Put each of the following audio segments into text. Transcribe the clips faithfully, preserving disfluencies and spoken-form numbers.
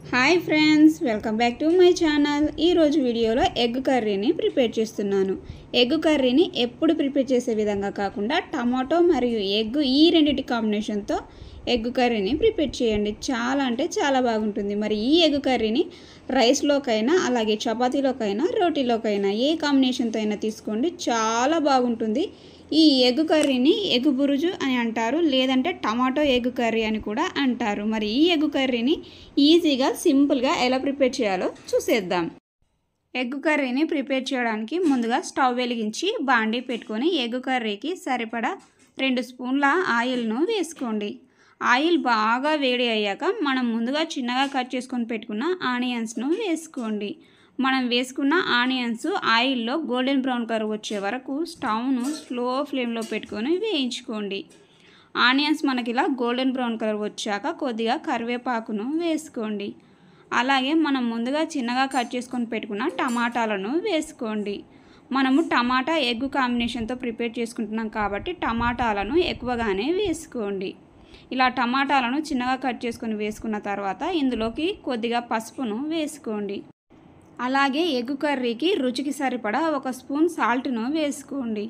Hi friends, welcome back to my channel. ఈరోజు వీడియోలో egg కర్రీని ప్రిపేర్ చేస్తున్నాను. ఎగ్ కర్రీని ఎప్పుడు ప్రిపేర్ చేసే విధంగా కాకుండా టమాటో మరియు ఎగ్ ఈ రెండింటి కాంబినేషన్తో ఎగ్ కర్రీని ప్రిపేర్ చేయండి. చాలా అంటే చాలా బాగుంటుంది. మరి ఈ ఎగ్ కర్రీని రైస్లోకైనా అలాగే చపాతీలోకైనా రోటీలోకైనా ఏ కాంబినేషన్తో అయినా తీసుకోండి, చాలా బాగుంటుంది. ఈ ఎగ్ కర్రీని ఎగ్ బురుజు అని అంటారు, లేదంటే టమాటో ఎగ్ కర్రీ అని కూడా అంటారు. మరి ఈ ఎగ్ కర్రీని ఈజీగా సింపుల్గా ఎలా ప్రిపేర్ చేయాలో చూసేద్దాం. ఎగ్ కర్రీని ప్రిపేర్ చేయడానికి ముందుగా స్టవ్ వెలిగించి బాండీ పెట్టుకొని ఎగ్ కర్రీకి సరిపడా రెండు స్పూన్ల ఆయిల్ను వేసుకోండి. ఆయిల్ బాగా వేడి అయ్యాక మనం ముందుగా చిన్నగా కట్ చేసుకొని పెట్టుకున్న ఆనియన్స్ను వేసుకోండి. మనం వేసుకున్న ఆనియన్స్ ఆయిల్లో గోల్డెన్ బ్రౌన్ కలర్ వచ్చే వరకు స్టవ్ను స్లో ఫ్లేమ్లో పెట్టుకొని వేయించుకోండి. ఆనియన్స్ మనకి ఇలా గోల్డెన్ బ్రౌన్ కలర్ వచ్చాక కొద్దిగా కరివేపాకును వేసుకోండి. అలాగే మనం ముందుగా చిన్నగా కట్ చేసుకొని పెట్టుకున్న టమాటాలను వేసుకోండి. మనము టమాటా ఎగ్ కాంబినేషన్తో ప్రిపేర్ చేసుకుంటున్నాం కాబట్టి టమాటాలను ఎక్కువగానే వేసుకోండి. ఇలా టమాటాలను చిన్నగా కట్ చేసుకొని వేసుకున్న తర్వాత ఇందులోకి కొద్దిగా పసుపును వేసుకోండి. అలాగే ఎగ్ కర్రీకి రుచికి సరిపడా ఒక స్పూన్ సాల్ట్ను వేసుకోండి.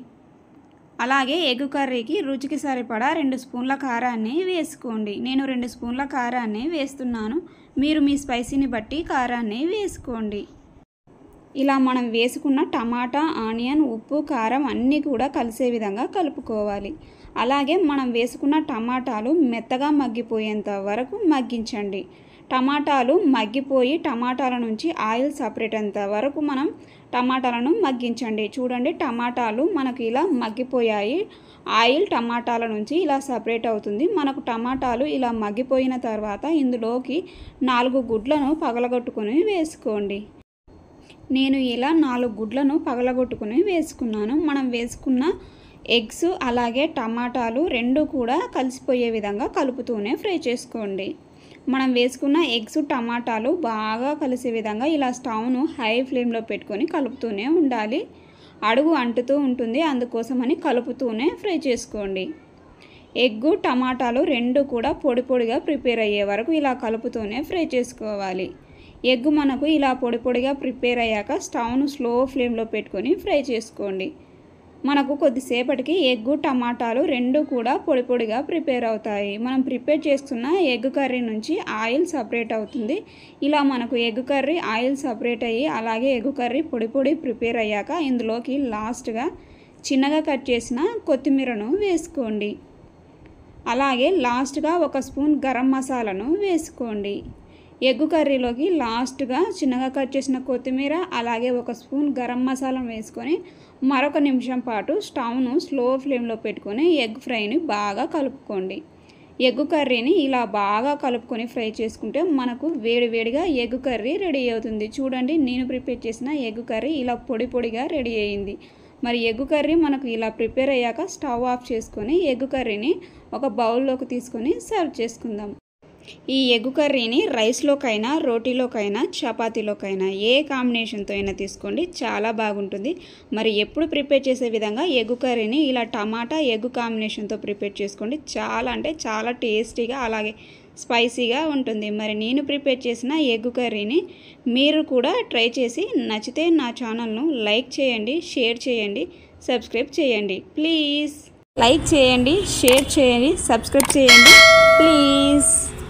అలాగే ఎగ్ కర్రీకి రుచికి సరిపడా రెండు స్పూన్ల కారాన్ని వేసుకోండి. నేను రెండు స్పూన్ల కారాన్ని వేస్తున్నాను. మీరు మీ స్పైసీని బట్టి కారాన్ని వేసుకోండి. ఇలా మనం వేసుకున్న టమాటా, ఆనియన్, ఉప్పు, కారం అన్నీ కూడా కలిసే విధంగా కలుపుకోవాలి. అలాగే మనం వేసుకున్న టమాటాలు మెత్తగా మగ్గిపోయేంత వరకు మగ్గించండి. టమాటాలు మగ్గిపోయి టమాటాల నుంచి ఆయిల్ సపరేట్ అయ్యేంత వరకు మనం టమాటాలను మగ్గించండి. చూడండి, టమాటాలు మనకు ఇలా మగ్గిపోయాయి. ఆయిల్ టమాటాల నుంచి ఇలా సపరేట్ అవుతుంది. మనకు టమాటాలు ఇలా మగ్గిపోయిన తర్వాత ఇందులోకి నాలుగు గుడ్లను పగలగొట్టుకొని వేసుకోండి. నేను ఇలా నాలుగు గుడ్లను పగలగొట్టుకుని వేసుకున్నాను. మనం వేసుకున్న ఎగ్స్ అలాగే టమాటాలు రెండు కూడా కలిసిపోయే విధంగా కలుపుతూనే ఫ్రై చేసుకోండి. మనం వేసుకున్న ఎగ్స్ టమాటాలు బాగా కలిసే విధంగా ఇలా స్టవ్ను హై ఫ్లేమ్లో పెట్టుకొని కలుపుతూనే ఉండాలి. అడుగు అంటుతూ ఉంటుంది, అందుకోసమని కలుపుతూనే ఫ్రై చేసుకోండి. ఎగ్గు టమాటాలు రెండు కూడా పొడి పొడిగా ప్రిపేర్ అయ్యే వరకు ఇలా కలుపుతూనే ఫ్రై చేసుకోవాలి. ఎగ్ మనకు ఇలా పొడి పొడిగా ప్రిపేర్ అయ్యాక స్టవ్ను స్లో ఫ్లేమ్లో పెట్టుకొని ఫ్రై చేసుకోండి. మనకు కొద్దిసేపటికి ఎగ్గు టమాటాలు రెండు కూడా పొడి పొడిగా ప్రిపేర్ అవుతాయి. మనం ప్రిపేర్ చేసుకున్న ఎగ్ కర్రీ నుంచి ఆయిల్ సపరేట్ అవుతుంది. ఇలా మనకు ఎగ్ కర్రీ ఆయిల్ సపరేట్ అయ్యి అలాగే ఎగ్ కర్రీ పొడి పొడి ప్రిపేర్ అయ్యాక ఇందులోకి లాస్ట్గా చిన్నగా కట్ చేసిన కొత్తిమీరను వేసుకోండి. అలాగే లాస్ట్గా ఒక స్పూన్ గరం మసాలాను వేసుకోండి. ఎగ్ కర్రీలోకి లాస్ట్గా చిన్నగా కట్ చేసిన కొత్తిమీర అలాగే ఒక స్పూన్ గరం మసాలా వేసుకొని మరొక నిమిషం పాటు స్టవ్ను స్లో ఫ్లేమ్లో పెట్టుకొని ఎగ్ ఫ్రైని బాగా కలుపుకోండి. ఎగ్ కర్రీని ఇలా బాగా కలుపుకొని ఫ్రై చేసుకుంటే మనకు వేడి వేడిగా ఎగ్ కర్రీ రెడీ అవుతుంది. చూడండి, నేను ప్రిపేర్ చేసిన ఎగ్ కర్రీ ఇలా పొడి పొడిగా రెడీ అయ్యింది. మరి ఎగ్ కర్రీ మనకు ఇలా ప్రిపేర్ అయ్యాక స్టవ్ ఆఫ్ చేసుకొని ఎగ్ కర్రీని ఒక బౌల్లోకి తీసుకొని సర్వ్ చేసుకుందాం. ఈ ఎగ్ కర్రీని రైస్లోకైనా రోటీలోకైనా చపాతీలోకైనా ఏ కాంబినేషన్తో అయినా తీసుకోండి, చాలా బాగుంటుంది. మరి ఎప్పుడు ప్రిపేర్ చేసే విధంగా ఎగ్ కర్రీని ఇలా టమాటా ఎగ్ కాంబినేషన్తో ప్రిపేర్ చేసుకోండి. చాలా అంటే చాలా టేస్టీగా అలాగే స్పైసీగా ఉంటుంది. మరి నేను ప్రిపేర్ చేసిన ఎగ్ కర్రీని మీరు కూడా ట్రై చేసి నచ్చితే నా ఛానల్ను లైక్ చేయండి, షేర్ చేయండి, సబ్స్క్రైబ్ చేయండి. ప్లీజ్ లైక్ చేయండి, షేర్ చేయండి, సబ్స్క్రైబ్ చేయండి ప్లీజ్.